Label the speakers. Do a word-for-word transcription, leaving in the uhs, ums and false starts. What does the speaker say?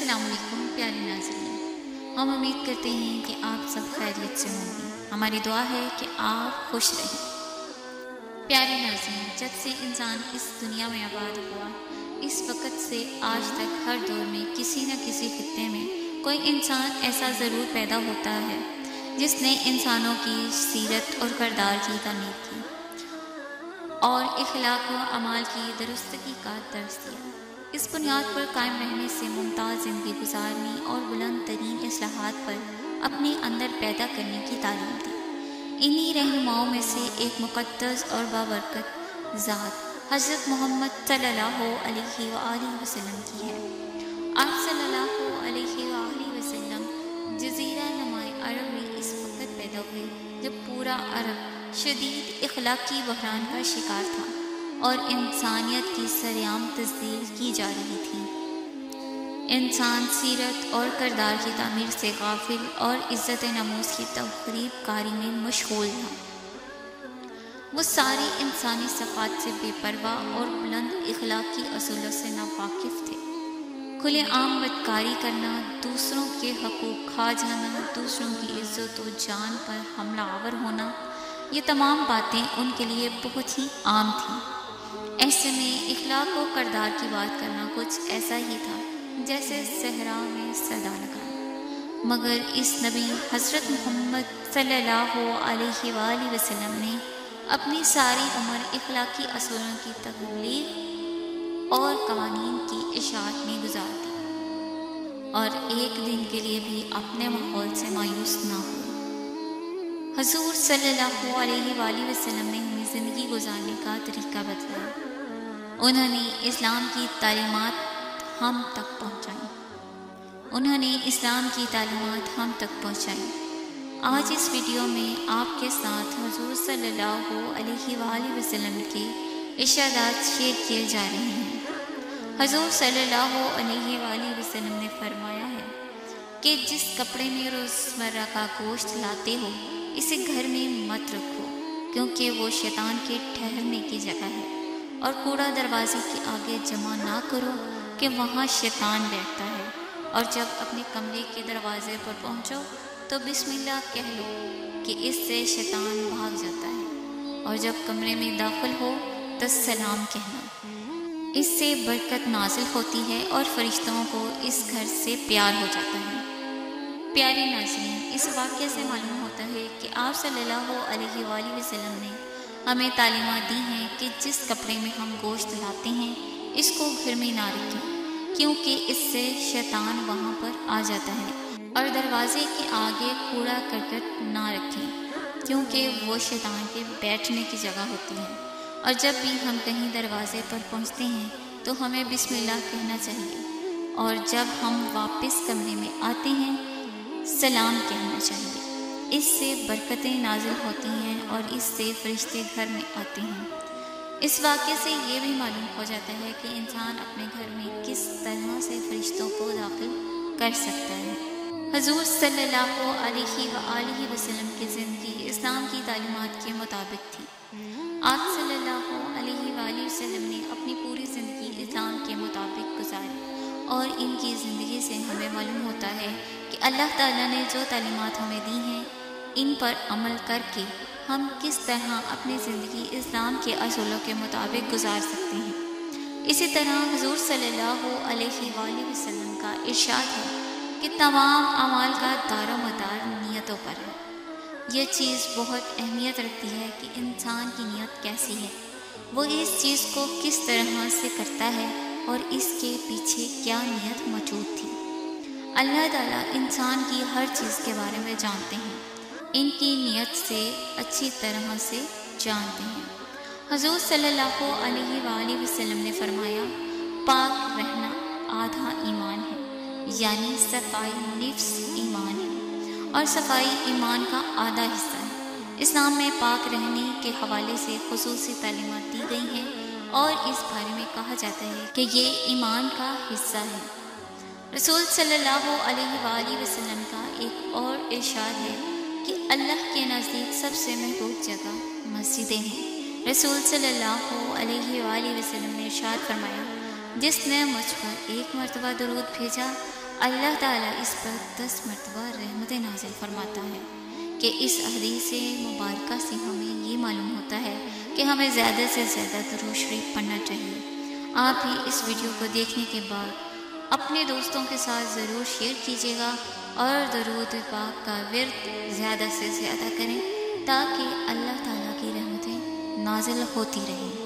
Speaker 1: السلام علیکم پیارے ناظرین، ہم امید کرتے ہیں کہ آپ سب خیریت سے ہوں گے۔ ہماری دعا ہے کہ آپ خوش رہیں۔ پیارے ناظرین، جب سے انسان اس دنیا میں آباد ہوا، اس وقت سے آج تک ہر دور میں کسی نہ کسی خطے میں کوئی انسان ایسا ضرور پیدا ہوتا ہے جس نے انسانوں کی سیرت اور کردار کی تعمیر کی اور اخلاق و اعمال کی درستگی کا درس دیا۔ اس بنیاد پر قائم رہنے سے ممتاز زندگی گزارنے اور بلند ترین اصلاحات پر اپنے اندر پیدا کرنے کی تعلیم دی۔ انہی رہنماؤں میں سے ایک مقدس اور بابرکت ذات حضرت محمد صلی اللہ علیہ وآلہ وسلم کی ہے۔ آپ صلی اللہ علیہ وآلہ وسلم جزیرہ نمائے عرب میں اس وقت پیدا ہوئے جب پورا عرب شدید اخلاقی بحران کا شکار تھا اور انسانیت کی سرعام تزلیل کی جا رہی تھی۔ انسان سیرت اور کردار کی تعمیر سے غافل اور عزت ناموس کی تخریب کاری میں مشغول تھا۔ وہ ساری انسانی صفات سے بے پرواہ اور بلند اخلاقی اصولوں سے ناواقف تھے۔ کھلے عام بدکاری کرنا، دوسروں کے حقوق کھا جانا، دوسروں کی عزت و جان پر حملہ آور ہونا، یہ تمام باتیں ان کے لیے بہت ہی عام تھیں۔ ایسے میں اخلاق و کردار کی بات کرنا کچھ ایسا ہی تھا جیسے صحرا میں صدا لگانا۔ مگر اس نبی حضرت محمد صلی اللہ علیہ وآلہ وسلم نے اپنی ساری عمر اخلاقی اصولوں کی تبلیغ اور قوانین کی اشاعت میں گزار دی اور ایک دن کے لیے بھی اپنے ماحول سے مایوس نہ ہوئے۔ حضور صلی اللہ علیہ وآلہ وسلم نے ہمیں زندگی گزارنے کا طریقہ بتلایا۔ انہوں نے اسلام کی تعلیمات ہم تک پہنچائیں انہوں نے اسلام کی تعلیمات ہم تک پہنچائیں آج اس ویڈیو میں آپ کے ساتھ حضور صلی اللہ علیہ وآلہ وسلم کے ارشادات شیئر کیے جا رہے ہیں۔ حضور صلی اللہ علیہ وآلہ وسلم نے فرمایا ہے کہ جس کپڑے میں روزمرہ کا گوشت لاتے ہو اسے گھر میں مت رکھو، کیونکہ وہ شیطان کے ٹھہرنے کی جگہ ہے، اور کوڑا دروازے کے آگے جمع نہ کرو کہ وہاں شیطان بیٹھتا ہے، اور جب اپنے کمرے کے دروازے پر پہنچو تو بسم اللہ کہہ لو کہ اس سے شیطان بھاگ جاتا ہے، اور جب کمرے میں داخل ہو تو سلام کہنا۔ اس سے برکت نازل ہوتی ہے اور فرشتوں کو اس گھر سے پیار ہو جاتا ہے۔ پیارے ناظرین، اس واقعے سے معلوم ہوتا ہے کہ آپ صلی اللہ علیہ وآلہ وسلم نے ہمیں تعلیمات دی ہیں کہ جس کپڑے میں ہم گوشت لاتے ہیں اس کو گھر میں نہ رکھیں، کیونکہ اس سے شیطان وہاں پر آ جاتا ہے، اور دروازے کے آگے کوڑا کرکٹ نہ رکھیں، کیونکہ وہ شیطان کے بیٹھنے کی جگہ ہوتی ہے، اور جب بھی ہم کہیں دروازے پر پہنچتے ہیں تو ہمیں بسم اللہ کہنا چاہیے، اور جب ہم واپس کمرے میں آتے ہیں سلام کہنا چاہیے۔ اس سے برکتیں نازل ہوتی ہیں اور اس سے فرشتے گھر میں آتے ہیں۔ اس واقعے سے یہ بھی معلوم ہو جاتا ہے کہ انسان اپنے گھر میں کس طرح سے فرشتوں کو داخل کر سکتا ہے۔ حضور صلی اللہ علیہ وآلہ وسلم کی زندگی اسلام کی تعلیمات کے مطابق تھی۔ آپ صلی اللہ علیہ وآلہ وسلم نے اپنی پوری زندگی اسلام کے مطابق گزاری، اور ان کی زندگی سے ہمیں معلوم ہوتا ہے کہ اللہ تعالیٰ نے جو تعلیمات ہمیں دی ہیں ان پر عمل کر کے ہم کس طرح اپنی زندگی اسلام کے اصولوں کے مطابق گزار سکتے ہیں۔ اسی طرح حضور صلی اللہ علیہ وآلہ وسلم کا ارشاد ہے کہ تمام اعمال کا دار و مدار نیتوں پر ہے۔ یہ چیز بہت اہمیت رکھتی ہے کہ انسان کی نیت کیسی ہے، وہ اس چیز کو کس طرح سے کرتا ہے اور اس کے پیچھے کیا نیت موجود تھی۔ اللہ تعالیٰ انسان کی ہر چیز کے بارے میں جانتے ہیں، ان کی نیت سے اچھی طرح سے جانتے ہیں۔ حضور صلی اللہ علیہ وآلہ وسلم نے فرمایا، پاک رہنا آدھا ایمان ہے، یعنی صفائی نفس ایمان ہے، اور صفائی ایمان کا آدھا حصہ ہے۔ اسلام میں پاک رہنے کے حوالے سے خصوصی تعلیمات دی گئی ہیں اور اس بارے میں کہا جاتا ہے کہ یہ ایمان کا حصہ ہے۔ رسول صلی اللہ علیہ وآلہ وسلم کا ایک اور ارشاد ہے کہ اللہ کے نزدیک سب سے محبوب جگہ مسجدیں ہیں۔ رسول صلی اللہ علیہ وآلہ وسلم نے ارشاد فرمایا، جس نے مجھ پر ایک مرتبہ درود بھیجا اللہ تعالیٰ اس پر دس مرتبہ رحمت نازل فرماتا ہے کہ اس حدیث مبارکہ سے ہمیں یہ معلوم ہوتا ہے کہ ہمیں زیادہ سے زیادہ درود شریف پڑھنا چاہیے۔ آپ بھی اس ویڈیو کو دیکھنے کے بعد اپنے دوستوں کے ساتھ ضرور شیئر کیجیے گا اور درود پاک کا ورد زیادہ سے زیادہ کریں تاکہ اللہ تعالیٰ کی رحمتیں نازل ہوتی رہیں۔